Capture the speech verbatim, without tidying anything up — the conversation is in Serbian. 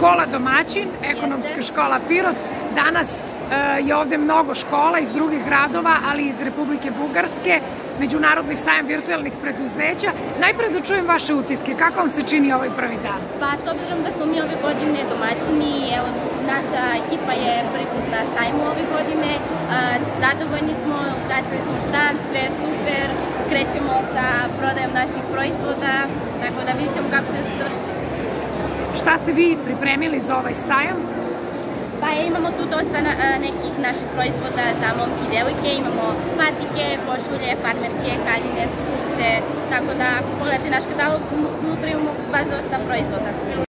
škola domaćin, ekonomska škola Pirot. Danas je ovde mnogo škola iz drugih gradova, ali i iz Republike Bugarske, Međunarodni sajam virtualnih preduzeća. Najpre da čujem vaše utiske, kako vam se čini ovaj prvi dan? Pa, s obzirom da smo mi ove godine domaćini, evo, naša ekipa je prvi put na sajmu ove godine, zadovoljni smo, ukrasili smo štand, sve je super, krećemo sa prodajem naših proizvoda, tako da vidjet ćemo kako će se završiti. Šta ste vi pripremili za ovaj sajam? Pa imamo tu dosta nekih naših proizvoda za momke i devojke, imamo patike, košulje, farmerke, haljine, suknjice, tako da ako pogledate naš katalog, unutra imamo baš dosta proizvoda.